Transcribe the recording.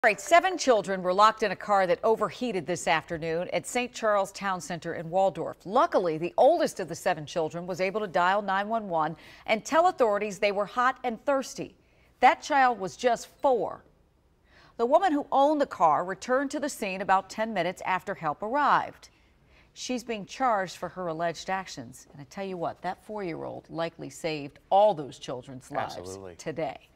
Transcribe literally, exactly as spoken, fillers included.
All right, seven children were locked in a car that overheated this afternoon at Saint Charles Town Center in Waldorf. Luckily, the oldest of the seven children was able to dial nine one one and tell authorities they were hot and thirsty. That child was just four. The woman who owned the car returned to the scene about ten minutes after help arrived. She's being charged for her alleged actions. And I tell you what, that four-year-old likely saved all those children's lives. Absolutely. Today.